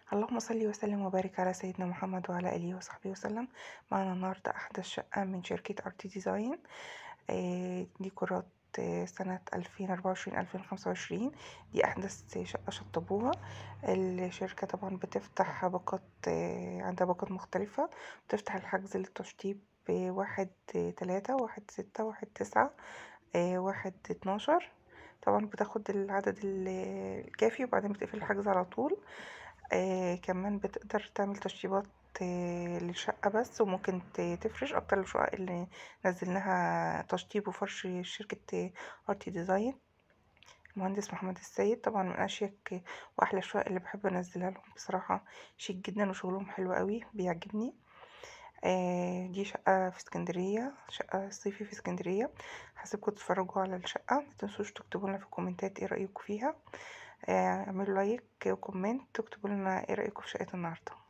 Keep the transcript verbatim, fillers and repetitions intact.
اللهم صل وسلم وبارك على سيدنا محمد وعلى آله وصحبه وسلم. معنا النهاردة أحدث شقة من شركة ارتي ديزاين، آه، ديكورات آه، سنة ألفين وأربعة وعشرين ألفين وخمسة وعشرين. دي أحدث شقة شطبوها الشركة. طبعا بتفتح باقات، آه، عندها باقات مختلفة. بتفتح الحجز للتشطيب واحد تلاتة واحد ستة واحد تسعة آه، واحد اتناشر. طبعا بتاخد العدد الكافي وبعدين بتقفل الحجز على طول. آه كمان بتقدر تعمل تشطيبات آه للشقة بس، وممكن ت- تفرش أكتر الشقق اللي نزلناها تشطيب وفرش شركة ارتي ديزاين. المهندس محمد السيد طبعا من أشيك وأحلى الشقق اللي بحب أنزلها لهم بصراحة. شيك جدا وشغلهم حلو قوي بيعجبني. آه دي شقة في اسكندرية، شقة صيفي في اسكندرية. حاسبكم تتفرجوا على الشقة، متنسوش تكتبوا لنا في الكومنتات ايه رأيكم فيها. آه، اعملوا لايك وكومنت واكتبوا لنا ايه رأيكم في شقة النهاردة.